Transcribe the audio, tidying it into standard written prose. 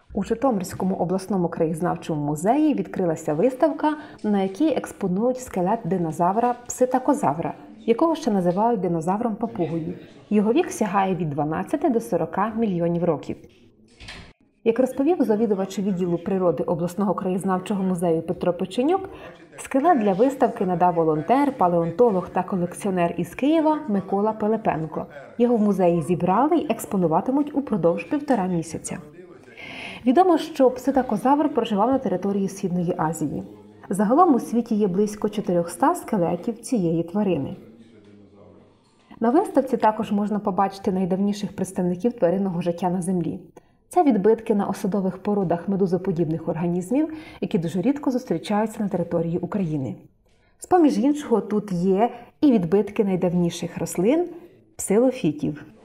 У Житомирському обласному краєзнавчому музеї відкрилася виставка, на якій експонують скелет динозавра пситакозавра, якого ще називають динозавром папугою. Його вік сягає від 12 до 40 мільйонів років. Як розповів завідувач відділу природи обласного краєзнавчого музею Петро Печенюк, скелет для виставки надав волонтер, палеонтолог та колекціонер із Києва Микола Пилипенко. Його в музеї зібрали й експонуватимуть упродовж 1,5 місяця. Відомо, що пситакозавр проживав на території Східної Азії. Загалом у світі є близько 400 скелетів цієї тварини. На виставці також можна побачити найдавніших представників тваринного життя на Землі. Це відбитки на осадових породах медузоподібних організмів, які дуже рідко зустрічаються на території України. З-поміж іншого, тут є і відбитки найдавніших рослин – псилофітів.